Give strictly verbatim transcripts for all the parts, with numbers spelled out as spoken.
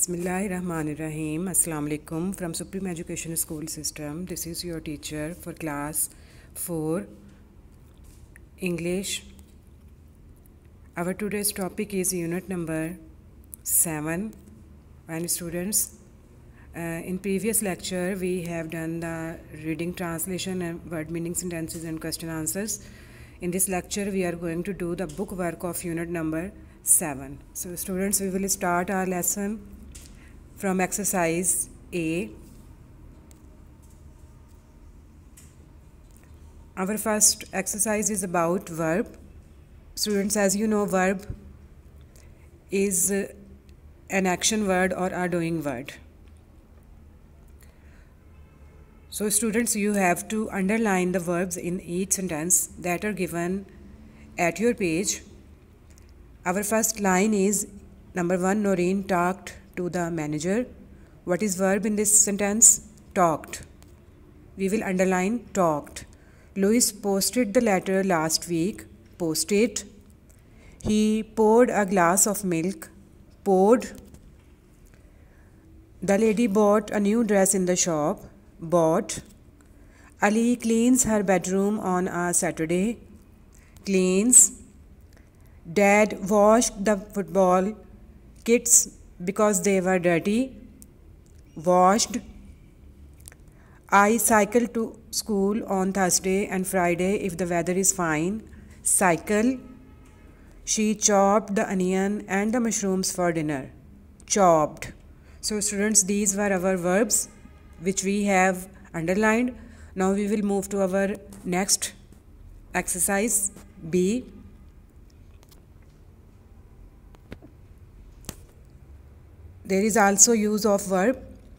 Bismillahirrahmanirrahim. Assalamu alaikum from Supreme Education School System. This is your teacher for class four English. Our today's topic is unit number seven. And students, uh, in previous lecture we have done the reading, translation and word meaning, sentences and question answers. In this lecture we are going to do the book work of unit number seven. So students, we will start our lesson from exercise A. Our first exercise is about verb. Students, as you know, verb is uh, an action word or a doing word. So students, you have to underline the verbs in each sentence that are given at your page. Our first line is number one, Noreen talked to the manager. What is verb in this sentence? Talked. We will underline talked. Louis posted the letter last week. Posted. He poured a glass of milk. Poured. The lady bought a new dress in the shop. Bought. Ali cleans her bedroom on a Saturday. Cleans. Dad washed the football kits because they were dirty. Washed. I cycle to school on Thursday and Friday if the weather is fine. Cycle. She chopped the onion and the mushrooms for dinner. Chopped. So students, these were our verbs which we have underlined. Now we will move to our next exercise B. There is also use of verb,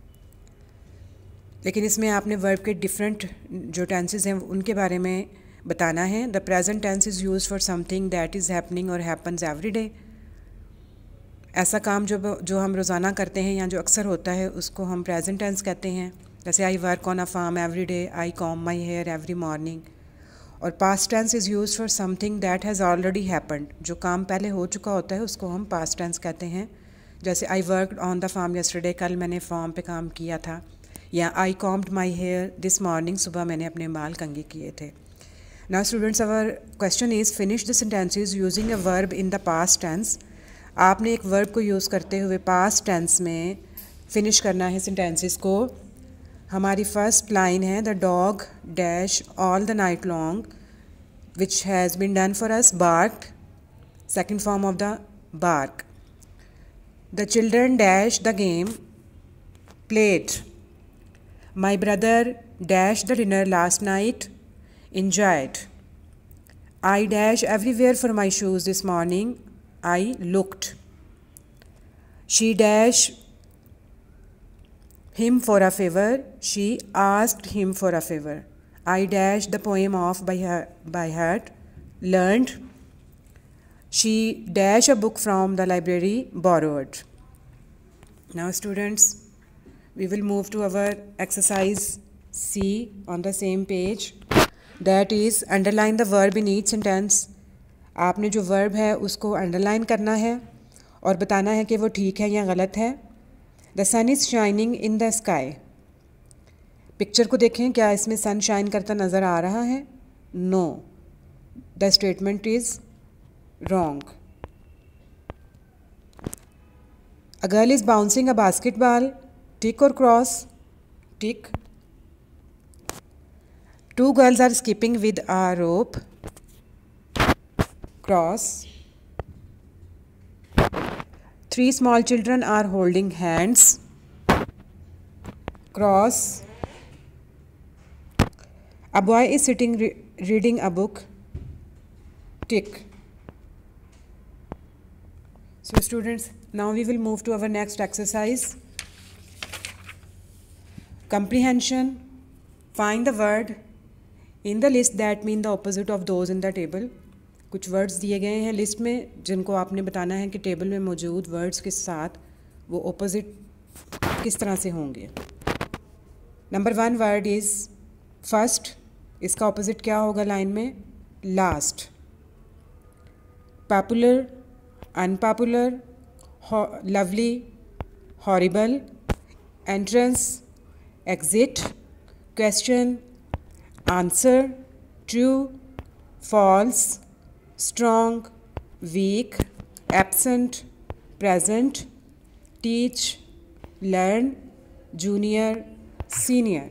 लेकिन इसमें आपने verb के different जो tenses हैं उनके बारे में बताना है. The present tense is use for something that is happening और हैपन्स एवरी डे. ऐसा काम जो जो हम रोज़ाना करते हैं या जो अक्सर होता है उसको हम प्रेजेंट टेंस कहते हैं. जैसे I work on a farm every day, I comb my hair every morning. और past tense is use for something that has already happened. जो काम पहले हो चुका होता है उसको हम पास्ट टेंस कहते हैं. जैसे I worked on the farm yesterday, कल मैंने फार्म पे काम किया था. या I combed my hair this morning, सुबह मैंने अपने बाल कंघी किए थे. Now students, our question is finish the sentences using a verb in the past tense. आपने एक वर्ब को यूज़ करते हुए पास्ट टेंस में फिनिश करना है सेंटेंसेस को. हमारी फर्स्ट लाइन है the dog dash all the night long which has been done for us. Barked, second form of the bark. The children dash the game, played. My brother dashed the dinner last night, enjoyed. I dash everywhere for my shoes this morning, I looked. She dashed him for a favor, she asked him for a favor. I dashed the poem off by her by heart, learned. She dashed a book from the library, borrowed. Now students, we will move to our exercise C on the same page. That is underline the verb in each sentence. आपने जो verb है उसको underline करना है और बताना है कि वो ठीक है या गलत है. The sun is shining in the sky. Picture को देखें, क्या इसमें सन शाइन करता नज़र आ रहा है? No. The statement is wrong. A girl is bouncing a basketball. Tick or cross? Tick. Two girls are skipping with a rope. Cross. Three small children are holding hands. Cross. A boy is sitting re reading a book. Tick. So students, now we will move to our next exercise. Comprehension. Find the word in the list that mean the opposite of those in the table. कुछ words दिए गए हैं list में जिनको आपने बताना है कि टेबल में मौजूद words के साथ वो opposite किस तरह से होंगे. Number one word is first. इसका opposite क्या होगा लाइन में? Last. popular, unpopular, lovely, horrible, entrance, exit, question, answer, true, false, strong, weak, absent, present, teach, learn, junior, senior.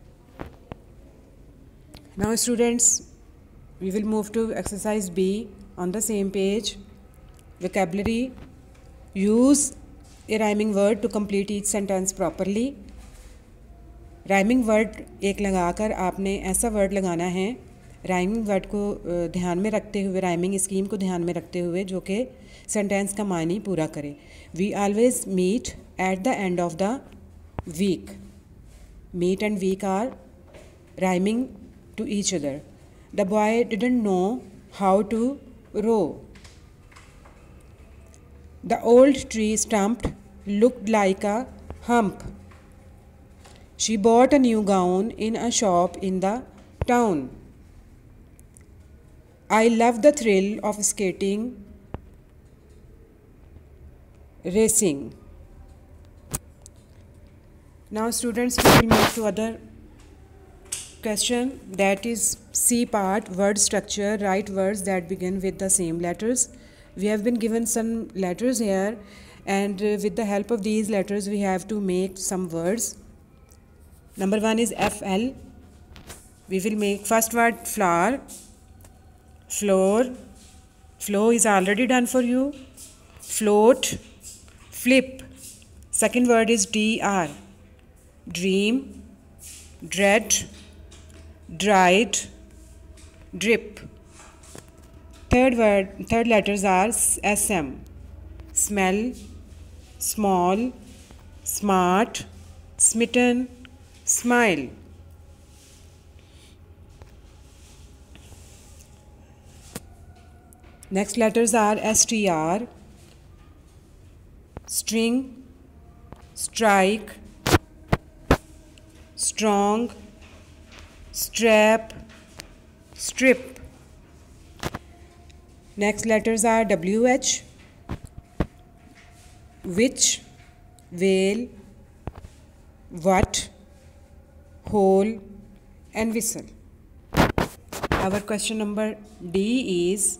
Now students, we will move to exercise B on the same page. Vocabulary. Use a rhyming word to complete each sentence properly. Rhyming word एक लगाकर आपने ऐसा word लगाना है rhyming word को ध्यान में रखते हुए, rhyming scheme को ध्यान में रखते हुए, जो कि sentence का मानी पूरा करे. We always meet at the end of the week. Meet and week are rhyming to each other. The boy didn't know how to row. The old tree stump looked like a hump. She bought a new gown in a shop in the town. I love the thrill of skating, racing. Now students, we will move to other question, that is C part, word structure. Write words that begin with the same letters. We have been given some letters here, and uh, with the help of these letters we have to make some words. Number one is F L. We will make first word flower, floor, flow is already done for you, float, flip. Second word is D R, dream, dread, dried, drip. Third word, third letters are S M, smell, small, smart, smitten, smile. Next letters are S T R, string, strike, strong, strap, strip. Next letters are W H, which, whale, what, hole, and whistle. Our question number D is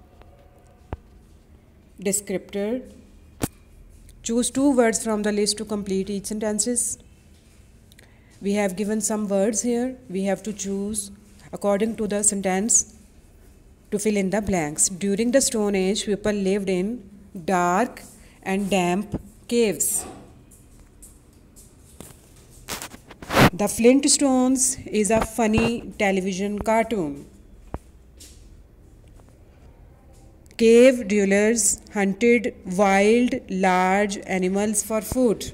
descriptor. Choose two words from the list to complete each sentences. We have given some words here. We have to choose according to the sentence to fill in the blanks. During the Stone Age, people lived in dark and damp caves. The Flintstones is a funny television cartoon. Cave dwellers hunted wild, large animals for food.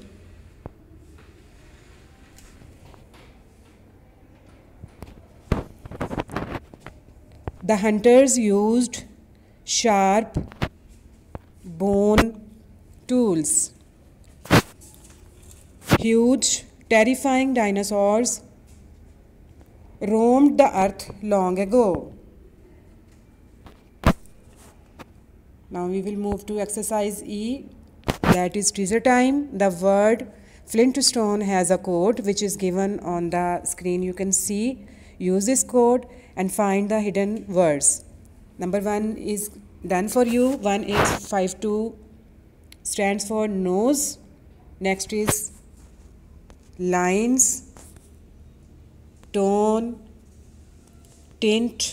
The hunters used sharp bone tools. Huge, terrifying dinosaurs roamed the earth long ago. Now we will move to exercise E, that is teaser time. The word Flintstone has a code which is given on the screen. You can see. Use this code and find the hidden words. Number one is done for you. one eight five two stands for nose. Next is lines, tone, tint,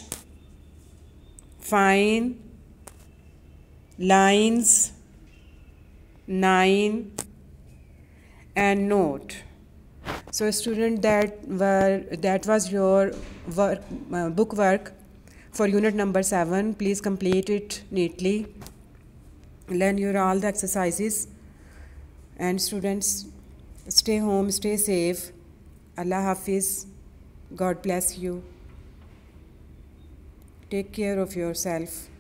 fine, lines, nine, and note. So student, that were that was your work, uh, book work for unit number seven. Please complete it neatly. Learn your all the exercises, and students, stay home, stay safe. Allah Hafiz. God bless you. Take care of yourself.